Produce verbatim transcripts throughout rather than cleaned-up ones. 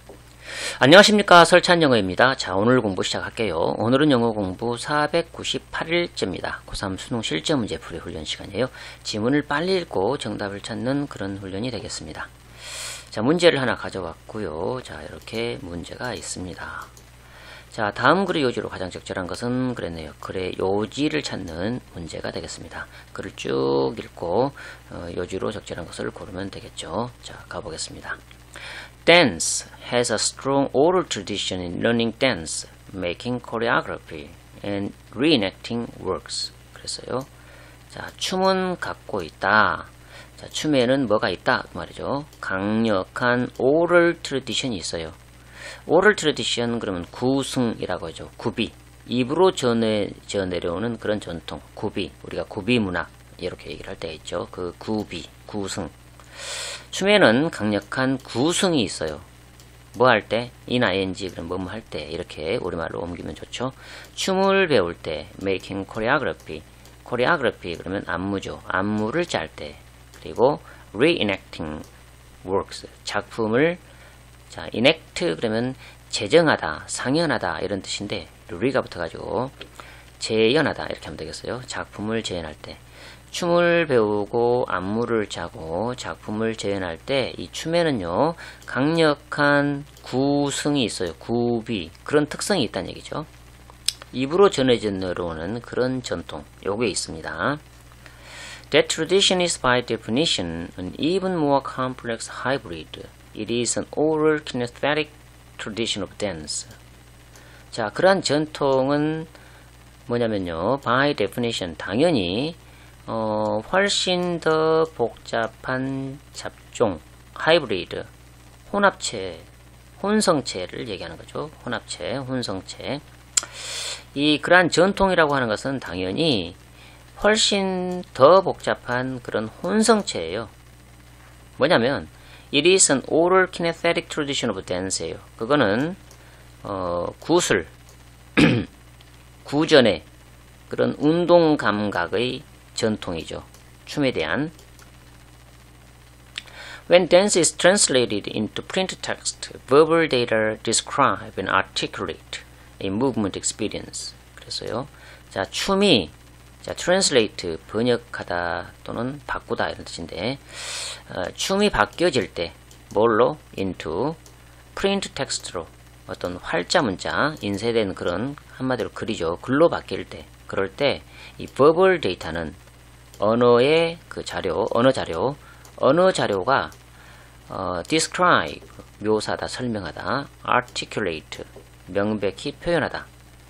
안녕하십니까, 설찬 영어입니다. 자, 오늘 공부 시작할게요. 오늘은 영어 공부 사백구십팔 일째입니다. 고삼 수능 실제 문제 풀이 훈련 시간이에요. 지문을 빨리 읽고 정답을 찾는 그런 훈련이 되겠습니다. 자, 문제를 하나 가져왔고요. 자, 이렇게 문제가 있습니다. 자, 다음 글의 요지로 가장 적절한 것은 그랬네요. 글의 요지를 찾는 문제가 되겠습니다. 글을 쭉 읽고 어, 요지로 적절한 것을 고르면 되겠죠. 자, 가보겠습니다. Dance has a strong oral tradition in learning dance, making choreography, and reenacting works. 그랬어요. 자, 춤은 갖고 있다. 자, 춤에는 뭐가 있다? 그 말이죠. 강력한 oral tradition이 있어요. oral tradition 그러면 구승이라고 하죠. 구비. 입으로 전해, 전내려오는 그런 전통. 구비. 우리가 구비 문학. 이렇게 얘기를 할 때가 있죠. 그 구비, 구승. 춤에는 강력한 구승이 있어요. 뭐 할 때? in, ing, 그럼 뭐뭐 할 때. 이렇게 우리말로 옮기면 좋죠. 춤을 배울 때, making choreography. choreography 그러면 안무죠. 안무를 짤 때. 그리고 reenacting works. 작품을, 자, enact 그러면 재정하다, 상연하다 이런 뜻인데, re가 붙어가지고 재현하다 이렇게 하면 되겠어요. 작품을 재현할 때. 춤을 배우고 안무를 짜고 작품을 재현할 때 이 춤에는요 강력한 구승이 있어요. 구비 그런 특성이 있다는 얘기죠. 입으로 전해져 내려오는 그런 전통 요게 있습니다. That tradition is by definition an even more complex hybrid. It is an oral kinesthetic tradition of dance. 자, 그러한 전통은 뭐냐면요. by definition 당연히 어, 훨씬 더 복잡한 잡종, 하이브리드, 혼합체, 혼성체를 얘기하는 거죠. 혼합체, 혼성체. 이 그러한 전통이라고 하는 것은 당연히 훨씬 더 복잡한 그런 혼성체예요. 뭐냐면 It is an oral kinesthetic tradition of dance예요. 그거는 어, 구술, 구전의 그런 운동 감각의 전통이죠. 춤에 대한. When dance is translated into print text, verbal data describe and articulate a movement experience. 그래서요. 자, 춤이 자, translate 번역하다 또는 바꾸다 이런 뜻인데 어, 춤이 바뀌어질 때 뭘로? into print text로 어떤 활자 문자 인쇄된 그런 한마디로 글이죠. 글로 바뀔 때 그럴 때 이 verbal 데이터는 언어의 그 자료, 언어 자료, 언어 자료가 어, describe 묘사하다, 설명하다, articulate 명백히 표현하다.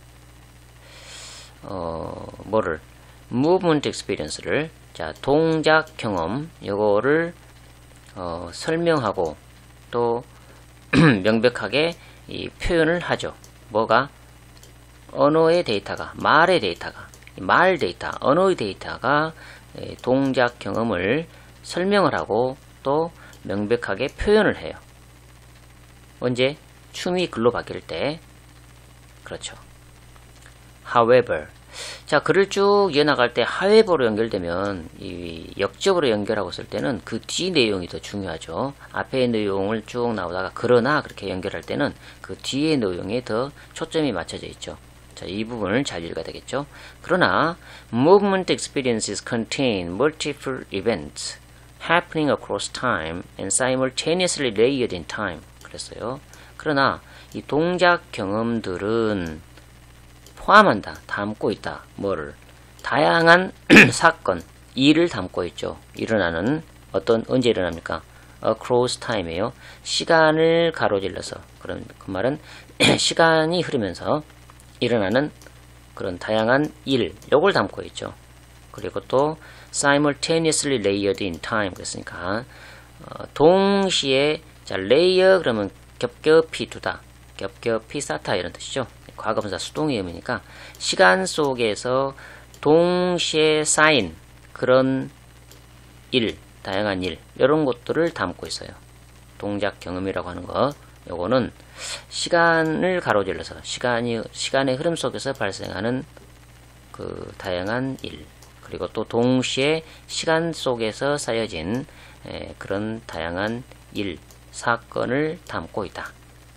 어, 뭐를? movement experience를 자 동작 경험 요거를 어, 설명하고 또 명백하게 이 표현을 하죠. 뭐가? 언어의 데이터가 말의 데이터가 말 데이터, 언어의 데이터가 동작 경험을 설명을 하고 또 명백하게 표현을 해요. 언제? 춤이 글로 바뀔 때. 그렇죠. However. 자, 글을 쭉 이어나갈 때 however로 연결되면 이 역접으로 연결하고 있을 때는 그 뒤 내용이 더 중요하죠. 앞의 내용을 쭉 나오다가 그러나 그렇게 연결할 때는 그 뒤의 내용에 더 초점이 맞춰져 있죠. 자, 이 부분을 잘 읽어야 되겠죠. 그러나 movement experiences contain multiple events happening across time and simultaneously layered in time. 그랬어요. 그러나 이 동작 경험들은 포함한다, 담고 있다. 뭐를? 다양한 사건, 일을 담고 있죠. 일어나는 어떤 언제 일어납니까? across time이에요. 시간을 가로질러서. 그런 그 말은 시간이 흐르면서 일어나는 그런 다양한 일, 요걸 담고 있죠. 그리고 또 simultaneously layered in time 그랬으니까 어, 동시에 자 layer 그러면 겹겹이 두다, 겹겹이 쌓다 이런 뜻이죠. 과거분사 수동의음이니까 시간 속에서 동시에 쌓인 그런 일, 다양한 일 이런 것들을 담고 있어요. 동작 경험이라고 하는 거 요거는 시간을 가로질러서 시간이 시간의 흐름 속에서 발생하는 그 다양한 일 그리고 또 동시에 시간 속에서 쌓여진 에, 그런 다양한 일 사건을 담고 있다.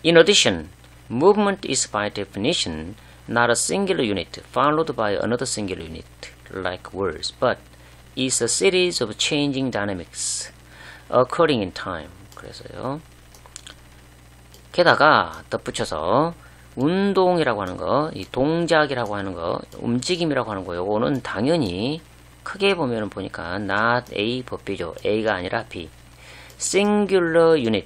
In addition, movement is by definition not a singular unit followed by another singular unit like words, but is a series of changing dynamics occurring in time. 그래서요. 게다가 덧붙여서 운동이라고 하는 거, 이 동작이라고 하는 거, 움직임이라고 하는 거, 요거는 당연히 크게 보면 보니까 not A but B죠. A가 아니라 B. singular unit,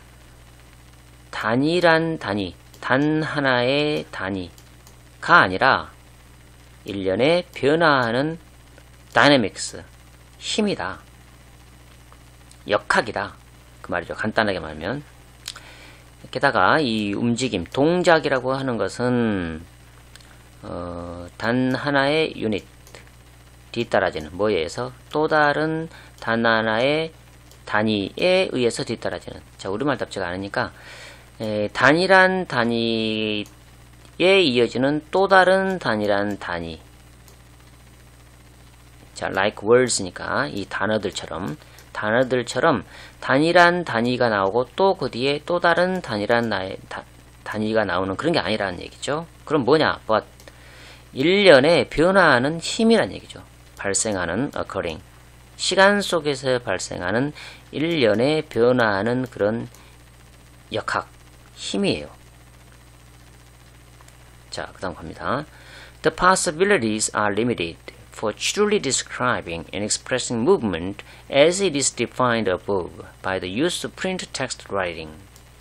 단일한 단위, 단 하나의 단위가 아니라 일련의 변화하는 dynamics, 힘이다. 역학이다. 그 말이죠. 간단하게 말하면. 게다가 이 움직임, 동작이라고 하는 것은 어, 단 하나의 유닛 뒤따라지는 뭐에 의해서 또 다른 단 하나의 단위에 의해서 뒤따라지는. 자, 우리말 답지가 않으니까 에, 단일한 단위에 이어지는 또 다른 단일한 단위. 자, like words니까 이 단어들처럼 단어들처럼 단일한 단위가 나오고 또 그 뒤에 또 다른 단일한 나의, 다, 단위가 나오는 그런 게 아니라는 얘기죠. 그럼 뭐냐? but 일련의 변화하는 힘이란 얘기죠. 발생하는 occurring, 시간 속에서 발생하는 일련의 변화하는 그런 역학, 힘이에요. 자, 그 다음 갑니다. The possibilities are limited for truly describing and expressing movement as it is defined above by the use of print text writing.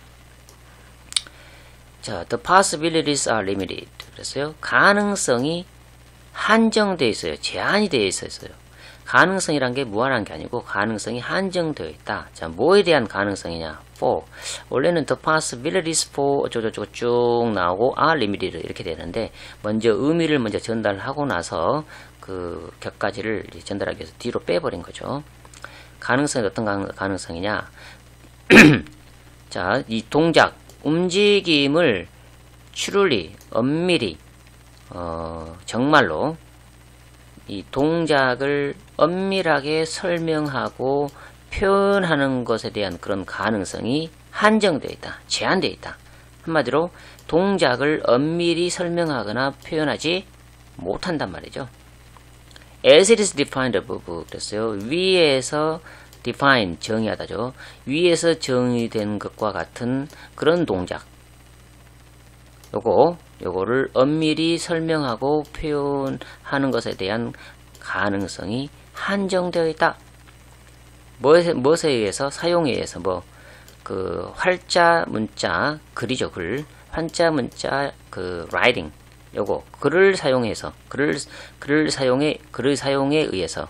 자, the possibilities are limited. 그래서요, 가능성이 한정되어 있어요. 제한이 되어 있어요. 가능성이란 게 무한한 게 아니고 가능성이 한정되어 있다. 자, 뭐에 대한 가능성이냐? for. 원래는 the possibilities for 어쩌고저쩌고 쭉 나오고 are limited 이렇게 되는데 먼저 의미를 먼저 전달하고 나서 그 격가지를 전달하기 위해서 뒤로 빼버린 거죠. 가능성이 어떤 가능성이냐? 자, 이 동작, 움직임을 truly, 엄밀히, 어, 정말로 이 동작을 엄밀하게 설명하고 표현하는 것에 대한 그런 가능성이 한정되어 있다. 제한되어 있다. 한마디로 동작을 엄밀히 설명하거나 표현하지 못한단 말이죠. As it is defined above. 그랬어요. 위에서 define, 정의하다죠. 위에서 정의된 것과 같은 그런 동작. 요거, 요거를 엄밀히 설명하고 표현하는 것에 대한 가능성이 한정되어 있다. 무엇에, 무엇에 의해서? 사용에 의해서 뭐, 그, 활자, 문자, 글이죠, 글. 한자, 문자, 그, writing. 요거, 글을 사용해서, 글을, 글을 사용해, 글의 사용에 의해서,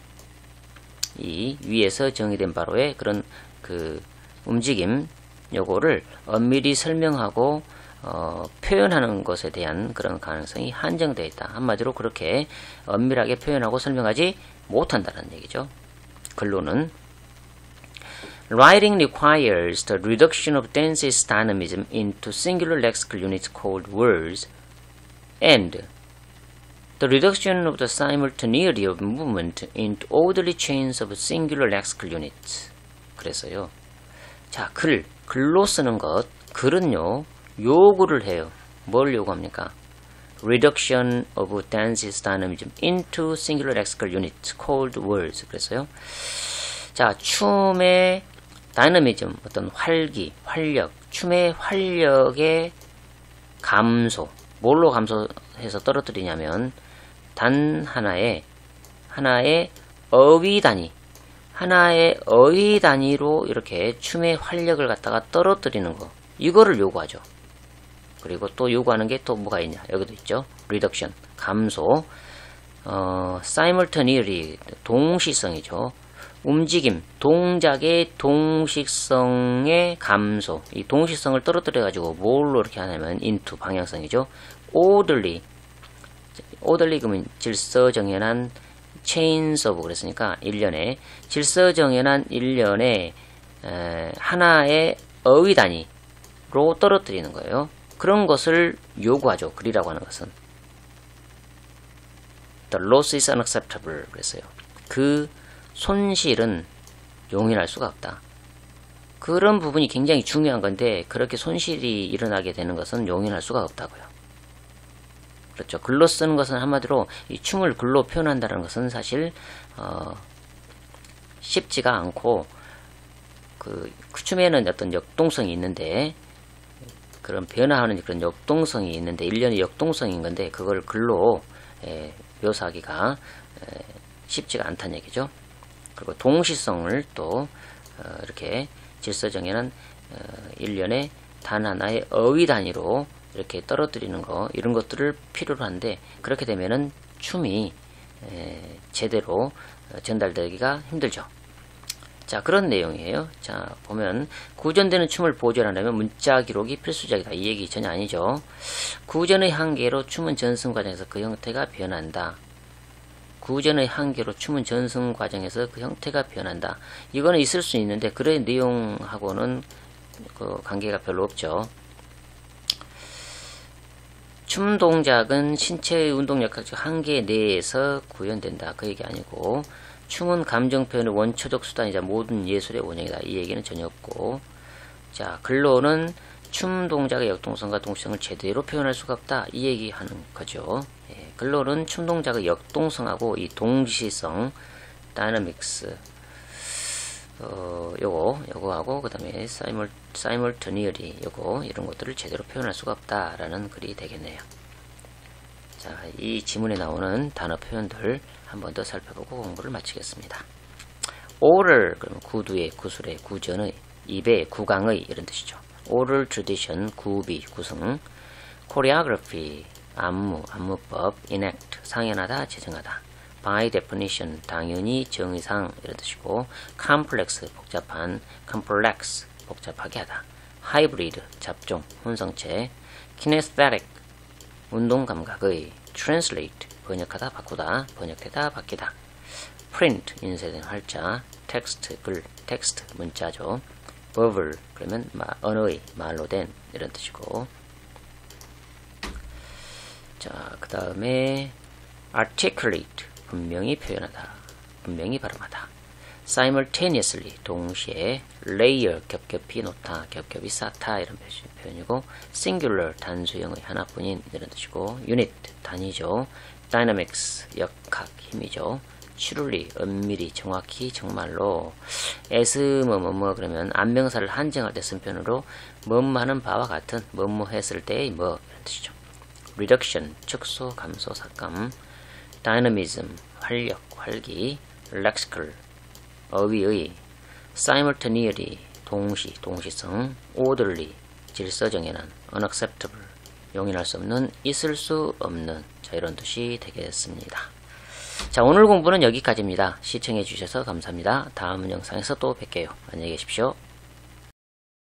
이 위에서 정의된 바로의 그런 그 움직임, 요거를 엄밀히 설명하고, 어, 표현하는 것에 대한 그런 가능성이 한정되어 있다. 한마디로 그렇게 엄밀하게 표현하고 설명하지 못한다는 얘기죠. 글로는 Writing requires the reduction of dense dynamism into singular lexical units called words and the reduction of the simultaneity of movement into orderly chains of singular lexical units. 그래서요. 자, 글, 글로 쓰는 것, 글은요. 요구를 해요. 뭘 요구합니까? Reduction of dense dynamism into singular lexical units called words. 그래서요. 자, 춤의 다이너미즘, 어떤 활기, 활력, 춤의 활력의 감소. 뭘로 감소해서 떨어뜨리냐면 단 하나의 하나의 어휘 단위, 하나의 어휘 단위로 이렇게 춤의 활력을 갖다가 떨어뜨리는 거. 이거를 요구하죠. 그리고 또 요구하는 게 또 뭐가 있냐? 여기도 있죠. reduction, 감소, 어, simultaneity, 동시성이죠. 움직임, 동작의 동시성의 감소. 이 동시성을 떨어뜨려가지고 뭘로 이렇게 하냐면 into, 방향성이죠. orderly, orderly 그러면 질서정연한 chains of 그랬으니까 일련의 질서정연한 일련의 에, 하나의 어휘 단위로 떨어뜨리는 거예요. 그런 것을 요구하죠. 글이라고 하는 것은. The loss is unacceptable. 그랬어요. 그 손실은 용인할 수가 없다. 그런 부분이 굉장히 중요한 건데 그렇게 손실이 일어나게 되는 것은 용인할 수가 없다고요. 그렇죠. 글로 쓰는 것은 한마디로 이 춤을 글로 표현한다는 것은 사실 어, 쉽지가 않고 그, 그 춤에는 어떤 역동성이 있는데 그런 변화하는 그런 역동성이 있는데 일련의 역동성인 건데 그걸 글로 에, 묘사하기가 에, 쉽지가 않다는 얘기죠. 그리고 동시성을 또 어, 이렇게 질서정에는 어, 일련의 단 하나의 어휘 단위로 이렇게 떨어뜨리는 거 이런 것들을 필요로 한데 그렇게 되면은 춤이 에, 제대로 전달되기가 힘들죠. 자, 그런 내용이에요. 자, 보면 구전되는 춤을 보존하려면 문자 기록이 필수적이다. 이 얘기 전혀 아니죠. 구전의 한계로 춤은 전승 과정에서 그 형태가 변한다. 구전의 한계로 춤은 전승 과정에서 그 형태가 변한다. 이거는 있을 수 있는데 그런 내용하고는 그 관계가 별로 없죠. 춤 동작은 신체의 운동 역학적 한계 내에서 구현된다. 그 얘기 아니고 춤은 감정 표현의 원초적 수단이자 모든 예술의 원형이다. 이 얘기는 전혀 없고 자, 글로는 춤 동작의 역동성과 동시성을 제대로 표현할 수가 없다. 이 얘기하는 거죠. 예, 글로는 춤 동작의 역동성하고 이 동시성, 다이나믹스 어, 요거, 요거하고 그 다음에 사이멀, 사이멀터니얼이 요거 이런 것들을 제대로 표현할 수가 없다라는 글이 되겠네요. 자, 이 지문에 나오는 단어 표현들 한 번 더 살펴보고 공부를 마치겠습니다. oral, 그러면 구두의, 구술의, 구전의, 입의, 구강의 이런 뜻이죠. oral tradition, 구비, 구성. choreography, 안무, 안무법. enact, 상연하다, 제정하다. by definition, 당연히, 정의상 이런 뜻이고 complex, 복잡한. complex, 복잡하게 하다. hybrid, 잡종, 혼성체. kinesthetic, 운동 감각의. translate, 번역하다, 바꾸다, 번역되다, 바뀌다. print, 인쇄된 활자. text, 글, text, 문자죠. verbal, 그러면 마, 언어의, 말로 된 이런 뜻이고 자, 그 다음에 articulate, 분명히 표현하다, 분명히 발음하다. simultaneously, 동시에. layer, 겹겹이 놓다, 겹겹이 쌓다 이런 표현이고 singular, 단수형의 하나뿐인 이런 뜻이고 unit, 단위죠. dynamics, 역학, 힘이죠. truly, 엄밀히, 정확히, 정말로. as 뭐뭐뭐 뭐, 그러면 안명사를 한정할 때 쓴 표현으로 뭐뭐하는 바와 같은, 뭐뭐 했을 때의 뭐 이런 뜻이죠. reduction, 축소, 감소, 삭감. dynamism, 활력, 활기. lexical, 어휘의. simultaneity, 동시, 동시성. orderly, 질서정연한. unacceptable, 용인할 수 없는, 있을 수 없는. 자, 이런 뜻이 되겠습니다. 자, 오늘 공부는 여기까지입니다. 시청해 주셔서 감사합니다. 다음 영상에서 또 뵐게요. 안녕히 계십시오.